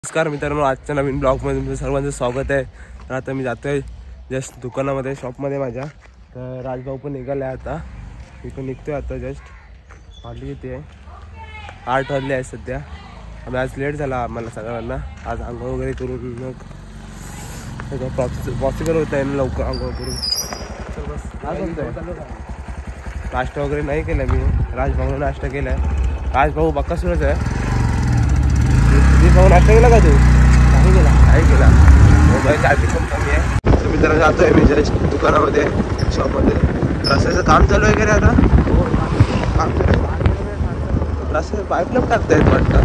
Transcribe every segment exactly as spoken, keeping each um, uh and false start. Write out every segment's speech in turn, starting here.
नमस्कार मित्रांनो, आजच्या नवीन ब्लॉगमध्ये तुमचं सर्वांचं स्वागत आहे. तर आता मी जातोय जस्ट दुकानामध्ये, शॉपमध्ये माझ्या. तर राजभाऊ पण निघाले आता, मी पण निघतोय आता. जस्ट वाजली किती आहे? आठ वाजले आहे सध्या. आम्ही आज लेट झाला आम्हाला सगळ्यांना. आज आंघोळ वगैरे करून मग पॉसिबल होत आहे लवकर आंघोळ करून. तर बस आज होतं नाश्ता वगैरे नाही केला मी. राजभाऊने नाश्ता केला आहे. राजभाऊ बक्कासूरच आहे. भाऊ नाश्ता केला का तू? नाही केला. नाही केला. मोबाईल चार्जिंग पण कमी आहे. तर मित्रांनो जातोय मी जस्ट दुकानामध्ये, शॉपमध्ये. रस्त्याचं काम चालू आहे का रे आता? काम चालू आहे. रस्त्याचं पाईपलाईन टाकतायत वाटतं.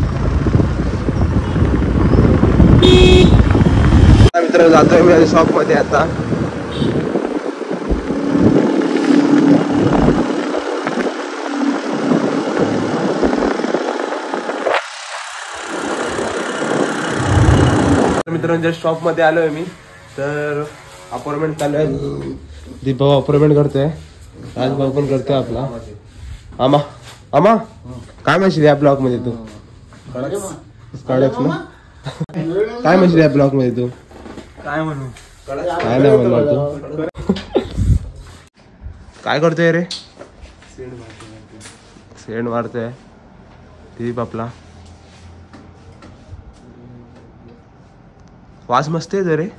मित्रांनो जातोय मी शॉपमध्ये आता. मित्रांनो जस्ट शॉपमध्ये आलोय मी. तर अपॉइंटमेंट चालू आहे. दीप भाऊ अपॉइंटमेंट करतोय, राजभाऊ पण करतोय आपला. आमा आमा काय म्हणशील या ब्लॉग मध्ये तू? कडक ना? काय म्हणशील या ब्लॉग मध्ये तू? काय म्हणू? काय नाही म्हणणार तू? काय करतोय रे? सेंड मारतोय दीप आपला. वास मस्त आहे रे.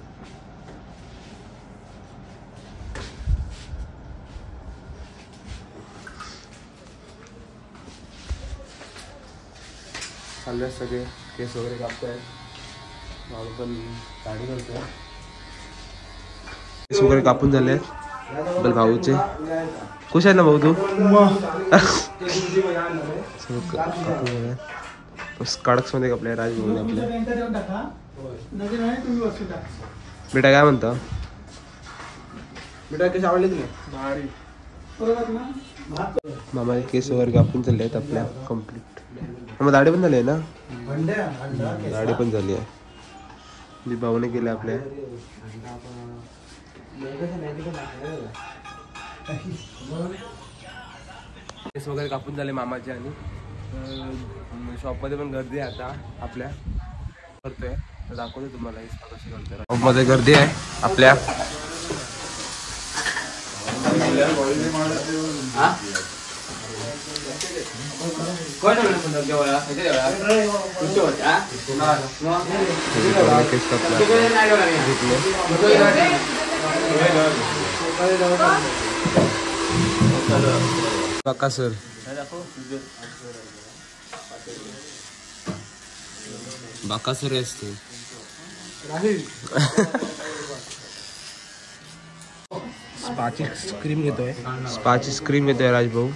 चालले सगळे केस वगैरे कापताय. भाऊ पण दाढी करतोय. केस वगैरे कापून झाले बल भाऊचे. खुश आहे ना भाऊ तू? कडक्स मध्ये कापले राजभाऊने आपल्या. बेटा काय म्हणतो? बेटा केस आवडले तुला? मामाचे केस वगैरे कापून चालले आहेत आपल्या कम्प्लीट. मग दाढी पण झाली आहे ना? दाढी पण झाली आहे. जी भाऊने केली आपल्या. केस वगैरे कापून झाले मामाचे. आणि शॉपमध्ये पण गर्दी आहे आता आपल्या. करतोय तर दाखवतो तुम्हाला कशी करतोय. शॉपमध्ये गर्दी आहे आपल्या. काका सर बाकासुर असते. स्पाची क्रीम घेतोय. स्पाची क्रीम घेतोय राजभाऊ.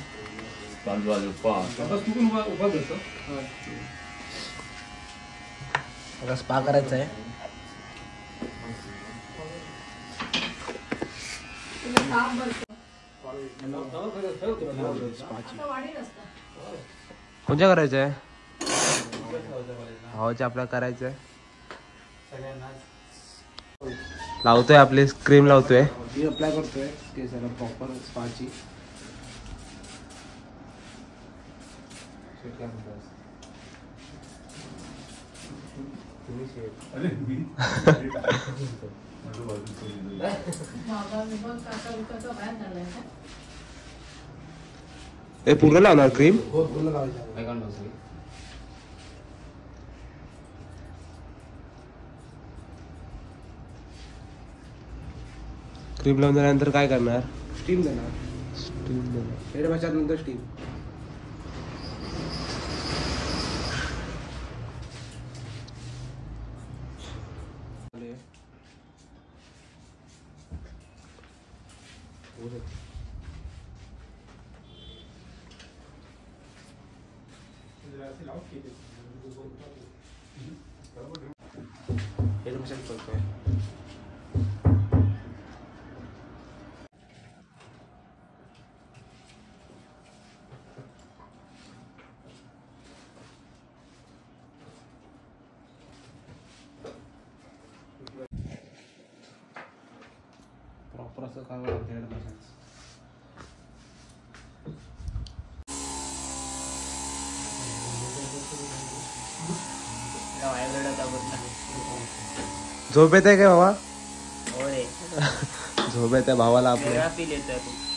स्पा करायचा आहे. कोणत्या करायचं आहे? भावाच्या आपल्या करायचंय. लावतोय आपली क्रीम लावतोय. अप्लाय करतोय केसाला प्रॉपर स्पाची. हे पूर्ण लावणार क्रीम? हो पूर्ण लावायचं. क्रीम लावून झाल्यानंतर काय करणार? स्टीम देणार. स्टीम देणार हेड भाषात नंतर स्टीम. हेड भाषात करतोय. प्रॉपर असं काय वाटतं हेड भाषात. झोप येते काय भावा? होय झोप येते भावाला आपल्या. फील येतोय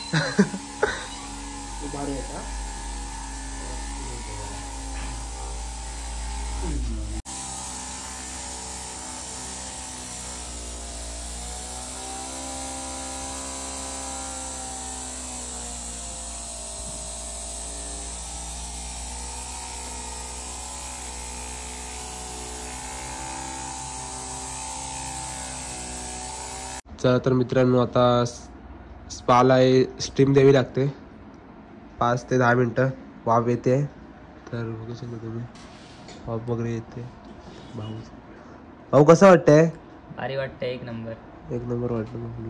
चला तर मित्रांनो, आता स्पाला स्टीम द्यावी लागते. पाच ते दहा मिनटं वाफ येते. तर बघू शकता तुम्ही, वाफ वगैरे येते. भाऊ भाऊ कसं वाटतंय? भारी वाटतंय, एक नंबर एक नंबर वाटलं.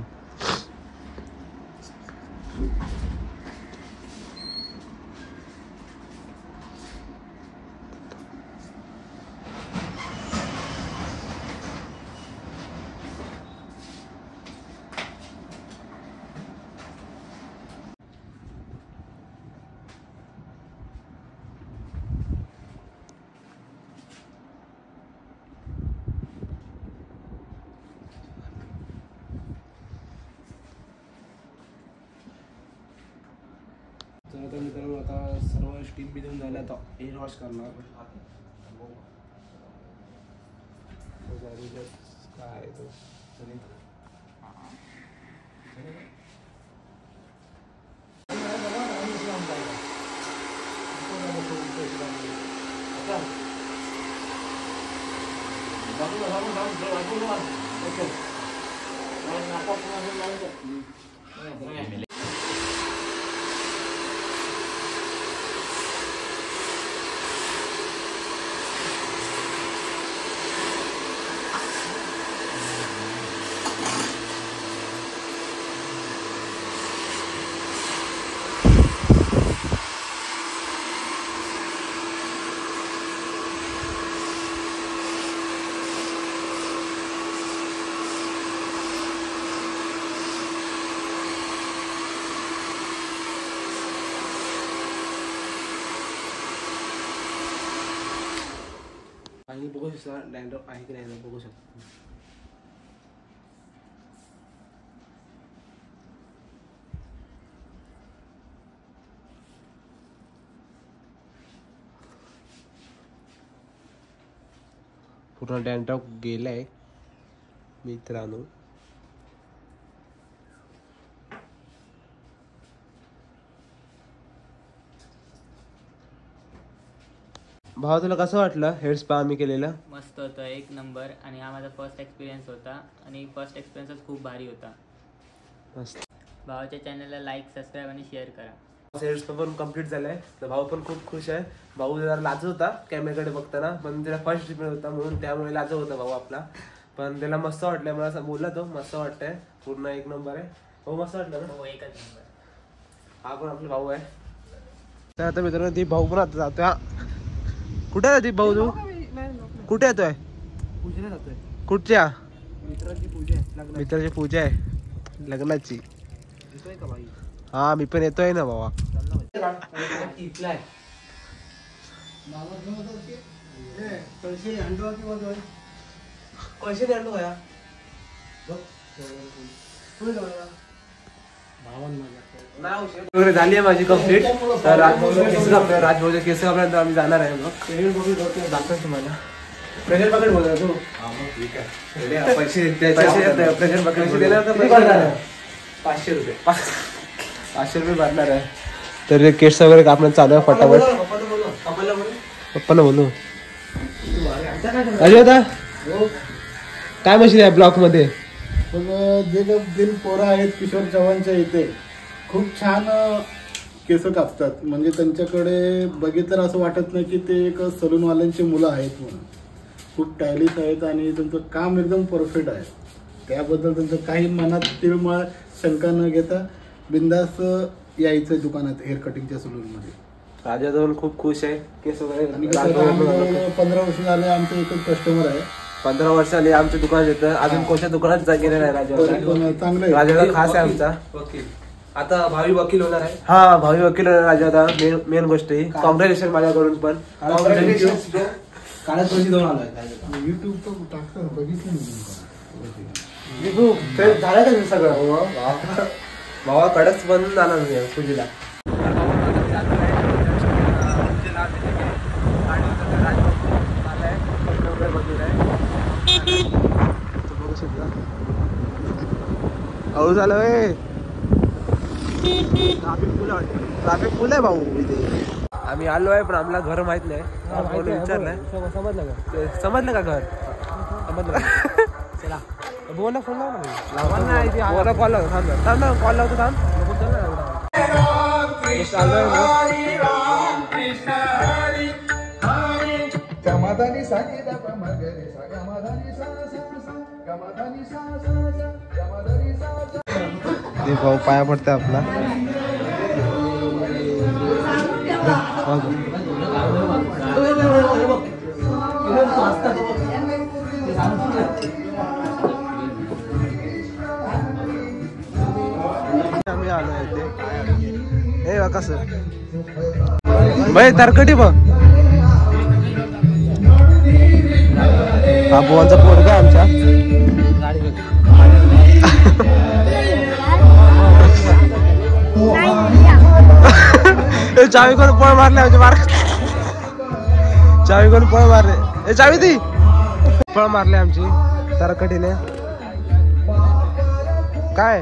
तर मित्रांनो, आता सर्व स्टीम बी देऊन झालं. आता एअर वॉश करणार. काय तो आणि बघू शकता डॅन्ड्रफ आहे की नाही बघू शकता. पूर्ण डॅन्ड्रफ गेलाय मित्रांनो. भाऊ तुला कसं वाटलं हेअर स्पा आम्ही केलेला? मस्त होतं, एक नंबर. आणि हा माझा फर्स्ट एक्सपिरियन्स होता आणि फर्स्ट एक्सपिरियन्सच खूप भारी होता. मस्त. भावाच्या चॅनलला लाईक, सबस्क्राईब आणि शेअर करा. हेअर स्पा पण कम्प्लीट झालाय. तर भाऊ पण खूप खुश आहे. भाऊ जरा लाजत होता कॅमेराकडे बघताना, पण त्याला फर्स्ट ट्रीटमेंट होता म्हणून त्यामुळे लाजत होता भाऊ आपला. पण त्याला मस्त वाटलंय, मला असं बोलला तो मस्त वाटतंय, पूर्ण एक नंबर आहे. भाऊ मस्त वाटलं ना? हो, एकच नंबर. हा पण आपला भाऊ आहे. तर आता मित्रांनो ती भाऊ पण आता जातोय. कुठे आहे ती भाऊ? तू कुठे येतोय? पूजेला जातोय. कुठच्या? मित्राची पूजा आहे. मित्राची पूजा आहे लग्नाची. येतोय का बाई? हा मी पण येतोय ना बाबा. पैसे द्यालो का? वगैरे झाली आहे माझी कंप्लीट. तर राजभाऊचे केस कापले. राजभाऊचे केस कापल्यानंतर आम्ही जाणार आहे. मग दाखव तुम्हाला. प्रेशर पकेट बोलतो तू. पैसे प्रेशर पकेट देणार तर पाचशे रुपये पाचशे रुपये भरणार आहे. तर केस वगैरे कापण्यात चालू आहे फटाफट. पप्पाला बोलू. अजय होता काय मशीन आहे ब्लॉक मध्ये? जे तीन पोरं आहेत किशोर चव्हाणच्या इथे खूप छान केस कापतात. म्हणजे त्यांच्याकडे बघितलं असं वाटत नाही की ते एक सलूनवाल्यांची मुलं आहेत म्हणून. खूप स्टायलिश आहेत आणि त्यांचं काम एकदम परफेक्ट आहे. त्याबद्दल त्यांचं काही मनात तिळमळ शंका न घेता बिंदास यायचं दुकानात हेअर कटिंगच्या सलूनमध्ये. राजा पण खूप खुश आहे केस वगैरे. पंधरा वर्ष झाले आमचं एकच कस्टमर आहे. पंधरा वर्ष आली आमच्या दुकानात येतं. अजून कोणत्या दुकानात गेलेला नाही राजा. चांगलं राजाला खास आहे आमचा वकील. आता भावी वकील होणार आहे. हा भावी वकील होणार राजा. आता मेन मेन गोष्ट ही कॉंग्रॅच्युलेशन माझ्याकडून पण. काळ्यात पैसे दोन आलोय युट्यूब तर टाकतो बघितलं झालं का सगळं भावा कडच बंद झाला नाही पूजेला. अहो झालं वे ट्राफिक फुल आहे भाऊ इथे. आम्ही आलो आहे पण आम्हाला घर माहित नाही. विचारलंय समजलं का समजलं का घर समजलं चला बोला फोन लाव ना बोला कॉल लावतो थांब थांब ना कॉल लावतो थांब गमाधानी सागी दापा मगरे सा गमाधानी सा सा सा गमाधानी सा सा सा गमाधानी सा सा. ते भाऊ पाया पडते आपला. आम्ही आलो इथे हे बघा सर भाई तरकटी बघ हा बुवांचा पोरगा आमच्या. चावी कोण पळ मारले आमच्या मार चावी कोण पळ मारले ए चावी ती पळ मारले आमची तरकटीने. काय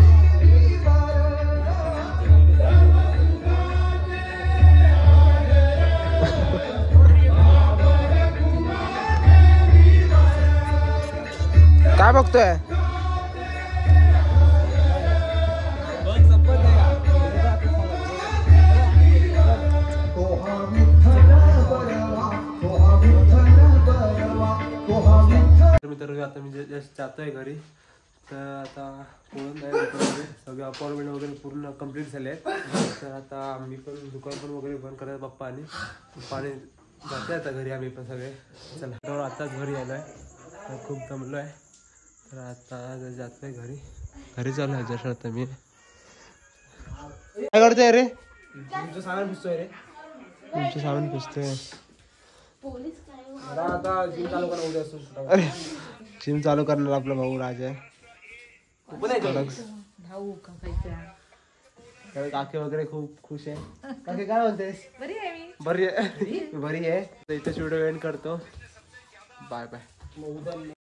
काय बघतोय मित्र. आता मी जस्ट जातोय घरी तर आता पोळून नाही सगळे अपॉइंटमेंट वगैरे पूर्ण कम्प्लीट झाले आहेत. तर आता मी पण दुकान पण वगैरे बंद करायचं पप्पा आणि पप्पाने जाते आता घरी आम्ही पण सगळे. चला तर आताच घरी आलो आहे तर खूप दमलो आहे तर आता जातोय घरी घरी चालू आहे जस्ट आता मी. काय करतोय रे तुमचं सामान पुसतोय रे तुमचं सामान पुसतोय. आता जिम चालू करा उद्या असतो. अरे जिम चालू करणार आपला भाऊ राज आहे. काकी वगैरे खूप खुश आहे. काकी काय म्हणतेस बरी आहे बरी आहे तर इथेच व्हिडिओ एंड करतो. Bye bye.